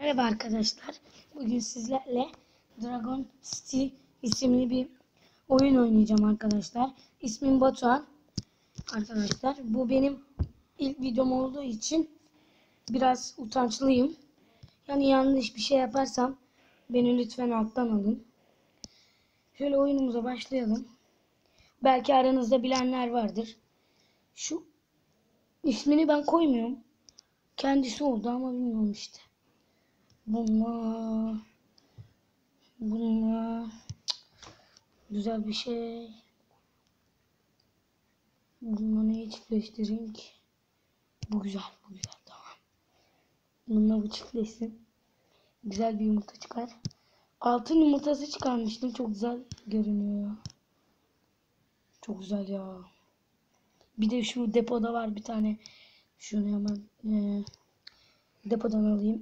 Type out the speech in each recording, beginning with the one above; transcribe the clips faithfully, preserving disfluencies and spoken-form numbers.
Merhaba arkadaşlar. Bugün sizlerle Dragon City isimli bir oyun oynayacağım arkadaşlar. İsmim Batuhan. Arkadaşlar bu benim ilk videom olduğu için biraz utançlıyım. Yani yanlış bir şey yaparsam beni lütfen alttan alın. Şöyle oyunumuza başlayalım. Belki aranızda bilenler vardır. Şu ismini ben koymuyorum. Kendisi oldu ama bilmiyorum işte. Bunlar, bunlar güzel bir şey. Bununla neyi çiftleştireyim ki? Bu güzel, bu güzel, tamam. Bununla bu çiftleşsin. Güzel bir yumurta çıkar. Altın yumurtası çıkarmıştım. Çok güzel görünüyor. Çok güzel ya. Bir de şu depoda var bir tane. Şunu hemen e, depodan alayım.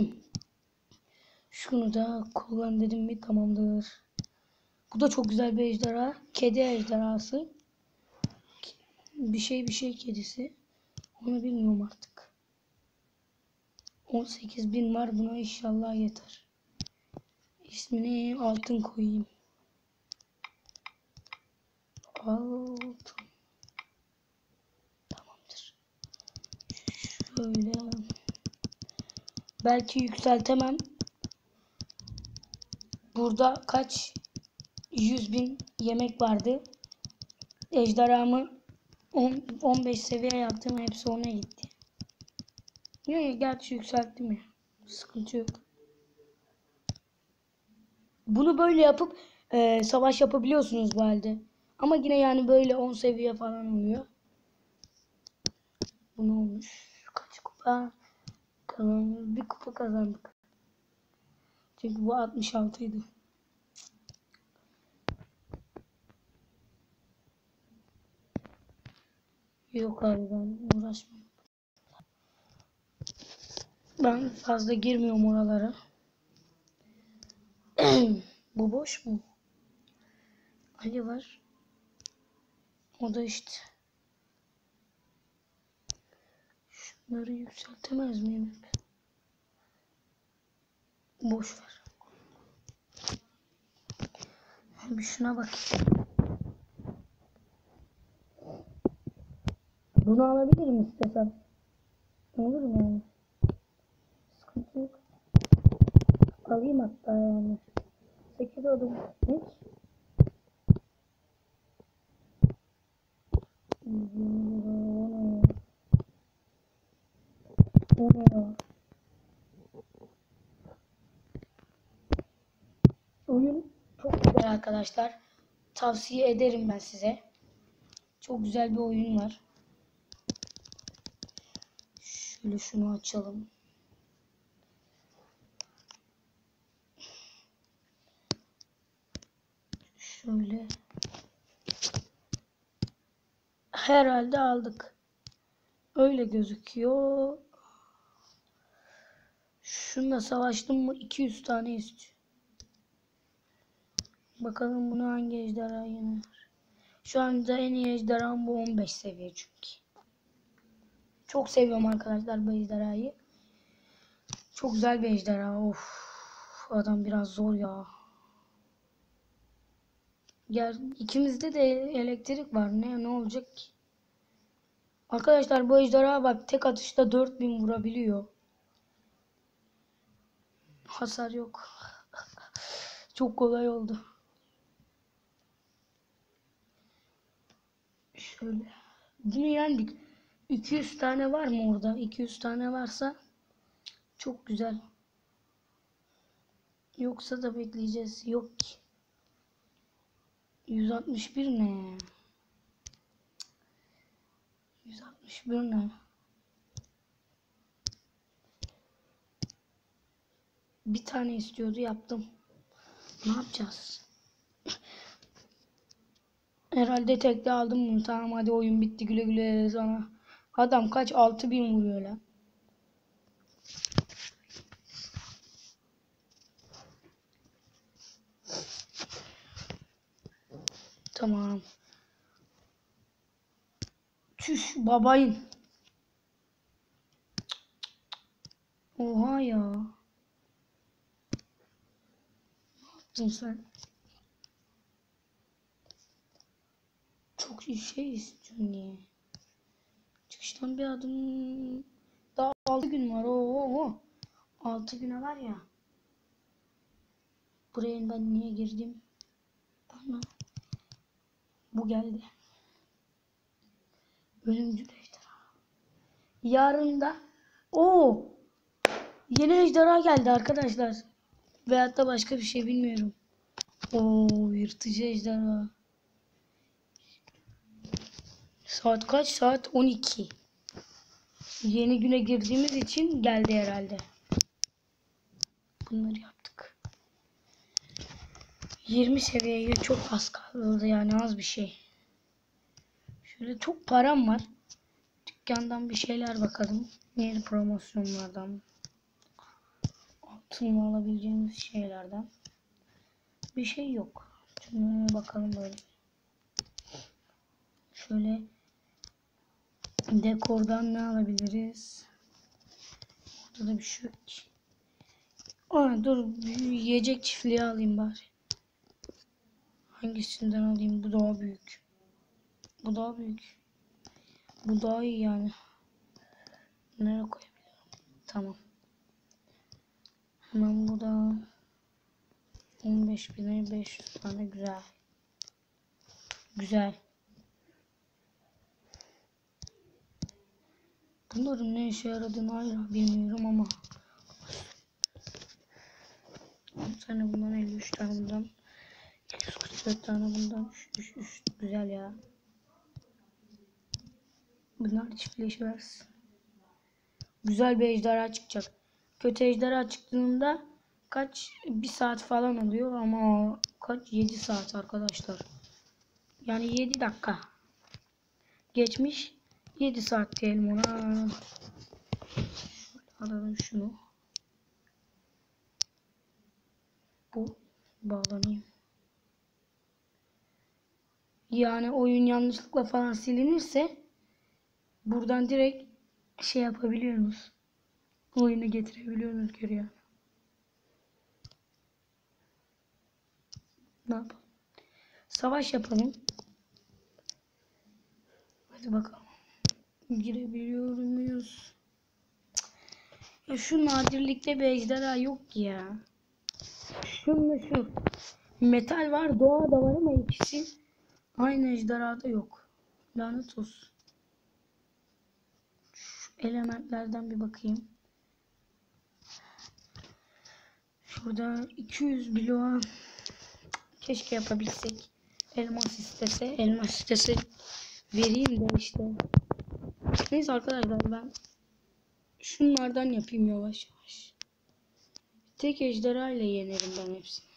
Şunu da kullan dedim mi tamamdır. Bu da çok güzel bir ejderha. Kedi ejderhası. Bir şey bir şey kedisi. Onu bilmiyorum artık. on sekiz bin var. Buna inşallah yeter. İsmini altın koyayım. Altın. Tamamdır. Şöyle. Belki yükseltemem. Burada kaç? yüz bin yemek vardı. Ejderhamı on beş seviye yaptım. Hepsi ona gitti. Yok, gerçi yükselttim ya. Sıkıntı yok. Bunu böyle yapıp e, savaş yapabiliyorsunuz bu halde. Ama yine yani böyle on seviye falan oluyor. Bu ne olmuş? Kaç kupa kazandık? Bir kupa kazandık. Çünkü bu altmış altı idi. Yok abi ben uğraşmam. Ben fazla girmiyorum oralara. Bu boş mu? Ali var. O da işte. Şunları yükseltemez miyim? Boş ver. Bir şuna bakayım. Bunu alabilirim istesem. Olur mu yani? Sıkıntı yok. Alayım hatta yani. sekiz adım. Hiç. O ne ya? Oyun çok güzel arkadaşlar. Tavsiye ederim ben size. Çok güzel bir oyun var. Şöyle şunu açalım. Şöyle. Herhalde aldık. Öyle gözüküyor. Şununla savaştım mı iki yüz tane istiyor. Bakalım bunu hangi ejderha yener. Şu anda en iyi ejderham bu on beş seviye çünkü. Çok seviyorum arkadaşlar bu ejderhayı. Çok güzel bir ejderha. Of. Adam biraz zor ya. Gel, ikimizde de elektrik var. Ne ne olacak ki? Arkadaşlar bu ejderha bak tek atışta dört bin vurabiliyor. Hasar yok. Çok kolay oldu. Şöyle. Bunu yendik. iki yüz tane var mı orada? iki yüz tane varsa çok güzel. Yoksa da bekleyeceğiz. Yok ki. yüz altmış bir ne? yüz altmış bir ne? Bir tane istiyordu yaptım. Ne yapacağız? Herhalde tekte aldım bunu. Tamam hadi oyun bitti güle güle sana. Adam kaç altı bin vuruyor lan. Tamam. Çüş babayın. Oha ya. Sen çok şey istiyorsun niye? Çıkıştan bir adım. Daha altı gün var. Oo, altı güne var ya. Buraya ben niye girdim? Ana. Bu geldi. Ölümcül ejderha. Yarın da o yeni ejderha geldi arkadaşlar. Veyahut da başka bir şey bilmiyorum. O yırtıcı ejderha. Saat kaç? Saat on iki. Yeni güne girdiğimiz için geldi herhalde. Bunları yaptık. yirmi seviyeye çok az kaldı, yani az bir şey. Şöyle çok param var. Dükkandan bir şeyler bakalım. Yeni promosyonlardan. Altınla alabileceğimiz şeylerden. Bir şey yok. Şuna bakalım böyle. Şöyle dekordan ne alabiliriz? Burada da bir şey yok ki. Aa, dur yiyecek çiftliği alayım bari. Hangisinden alayım? Bu daha büyük. Bu daha büyük. Bu daha iyi yani. Nereye koyabilirim? Tamam. Hemen bu da on beş bin beş yüz tane güzel. Güzel. Bunların ne işe yaradığını hala bilmiyorum ama. on tane bundan, elli üç tane bundan. yüz kırk dört tane bundan. Üç, üç, güzel ya. Bunlar çiftleşmez. Güzel bir ejderha çıkacak. Kötü ejderha çıktığında kaç bir saat falan oluyor ama kaç yedi saat arkadaşlar. Yani yedi dakika geçmiş, yedi saat diyelim ona. Alalım şunu. Bu bağlanayım. Yani oyun yanlışlıkla falan silinirse buradan direkt şey yapabiliyorsunuz. Oyunu getirebiliyorsunuz geri yani. Ne yapalım? Savaş yapalım. Hadi bakalım. Girebiliyor muyuz? Ya şu nadirlikte bir ejderha yok ki ya. Şunla şu. Metal var, doğa da var ama ikisi aynı ejderhada yok. Lanet olsun. Şu elementlerden bir bakayım. Şurada iki yüz bloğa keşke yapabilsek. Elmas istese, elmas istese vereyim de işte. Neyse arkadaşlar, ben şunlardan yapayım yavaş yavaş. Tek ejderha ile yenerim ben hepsini.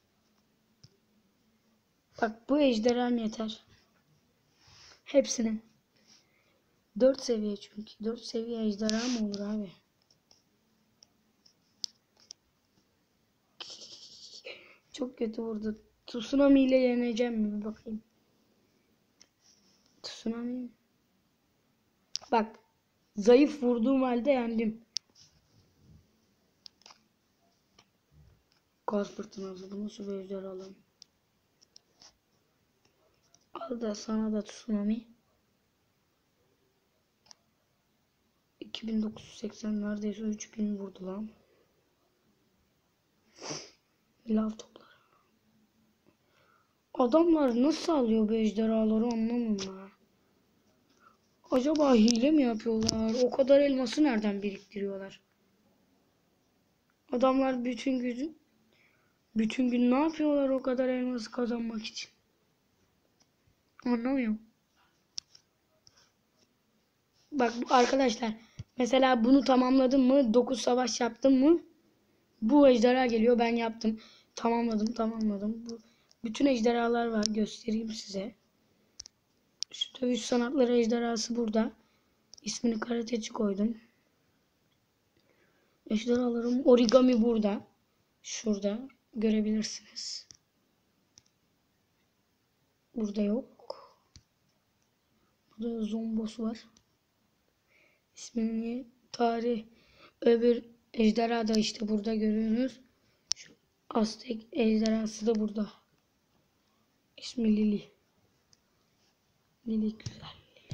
Bak bu ejderham yeter. Hepsini. dört seviye çünkü. dört seviye ejderha mı olur abi? Çok kötü vurdu. Tsunami ile yeneceğim mi? Bakayım. Tsunami. Bak. Zayıf vurduğum halde yendim. Gaz fırtınası. Bu nasıl bir ejderha alalım? Al da sana da tsunami. iki bin dokuz yüz seksen neredeyse üç bin vurdu lan. Lav topları. Adamlar nasıl alıyor bu ejderhaları anlamıyorum ha. Acaba hile mi yapıyorlar? O kadar elması nereden biriktiriyorlar? Adamlar bütün gün bütün gün ne yapıyorlar o kadar elması kazanmak için? Anlamıyorum. Bak arkadaşlar, mesela bunu tamamladım mı, dokuz savaş yaptım mı, bu ejderha geliyor, ben yaptım. Tamamladım tamamladım. Bu, bütün ejderhalar var, göstereyim size. Şu dövüş sanatları ejderhası burada. İsmini karateci koydum. Ejderhalarım origami burada. Şurada görebilirsiniz. Burada yok. Burada zombos var. İsmini tarih, öbür ejderha da işte burada görüyorsunuz. Şu Aztek ejderhası da burada. İsmi Lili. Lili güzel.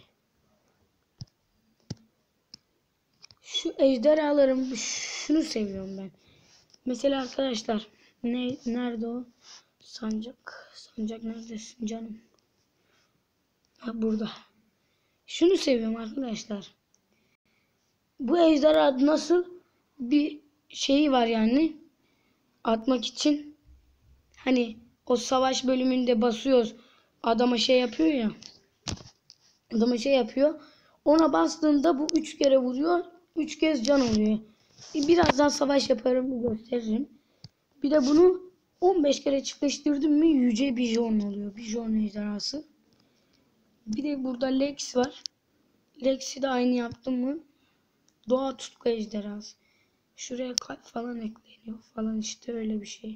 Şu ejderhalarım, şunu seviyorum ben. Mesela arkadaşlar, ne nerede o? Sancak. Sancak neredesin canım? Ha, burada. Şunu seviyorum arkadaşlar. Bu ejderha nasıl bir şeyi var yani atmak için. Hani o savaş bölümünde basıyoruz. Adama şey yapıyor ya. Adama şey yapıyor. Ona bastığında bu üç kere vuruyor. Üç kez can oluyor. Birazdan savaş yaparım, gösteririm. Bir de bunu on beş kere çıkıştırdım mı yüce Bijon oluyor. Bijon ejderhası. Bir de burada Lex var. Lex'i de aynı yaptım mı doğa tutku ejderhası. Şuraya kalp falan ekleniyor falan, işte öyle bir şey.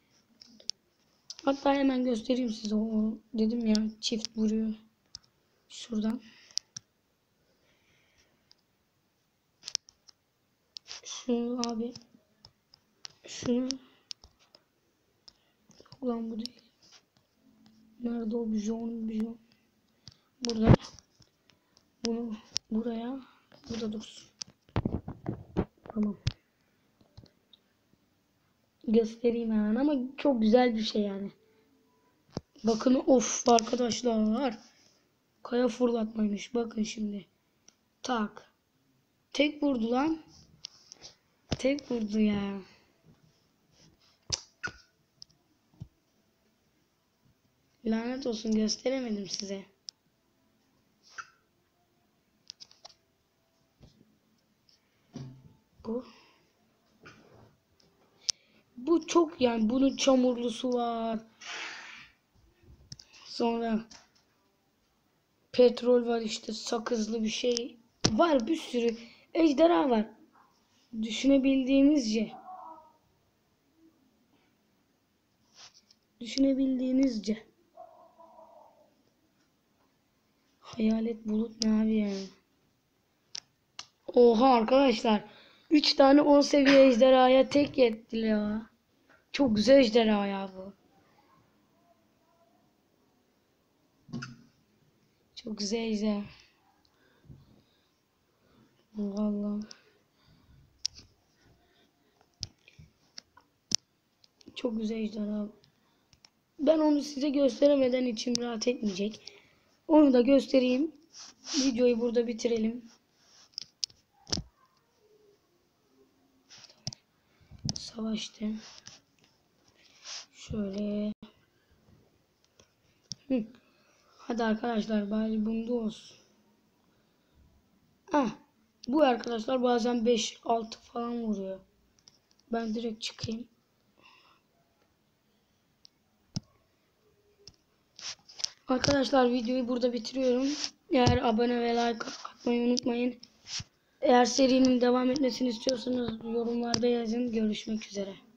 Hatta hemen göstereyim size, o dedim ya çift vuruyor. Şuradan. Şunu abi. Şunu. Ulan bu değil. Nerede o bijon bijon? Burada. Bunu buraya. Burada dursun. Tamam. Göstereyim hemen ama çok güzel bir şey yani. Bakın of arkadaşlar. Kaya fırlatmaymış. Bakın şimdi. Tak. Tek vurdu lan. Tek vurdu ya. Lanet olsun, gösteremedim size. Bu. Bu çok yani, bunun çamurlusu var. Sonra petrol var, işte sakızlı bir şey var, bir sürü ejderha var. Düşünebildiğinizce. Düşünebildiğinizce. Hayalet bulut ne abi yani? Oha arkadaşlar. üç tane on seviye ejderhaya tek yetti ya. Çok güzel ejderha ya bu. Çok güzel ejderha. Vallahi. Çok güzel ejderha. Ben onu size gösteremeden içim rahat etmeyecek. Onu da göstereyim. Videoyu burada bitirelim. Savaştı. Şöyle. Hı. Hadi arkadaşlar, bari bunda olsun. Ah, bu arkadaşlar bazen beş altı falan vuruyor. Ben direkt çıkayım. Arkadaşlar videoyu burada bitiriyorum. Eğer abone ve like atmayı unutmayın. Eğer serinin devam etmesini istiyorsanız yorumlarda yazın. Görüşmek üzere.